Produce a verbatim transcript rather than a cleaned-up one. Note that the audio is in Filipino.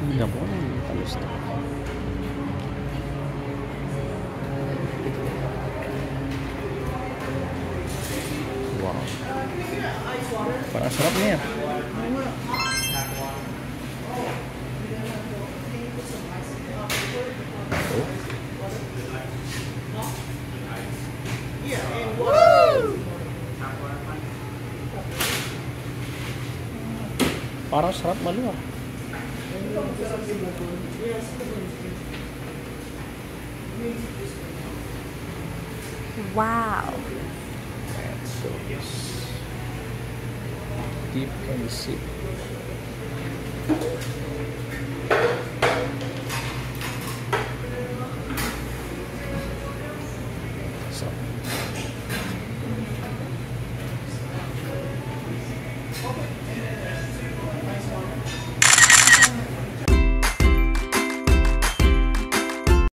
Tingnan mo ng kamusta. Wow. Parang sarap niya. Parang sarap maluwa. Wow. And so yes. Deep and sip.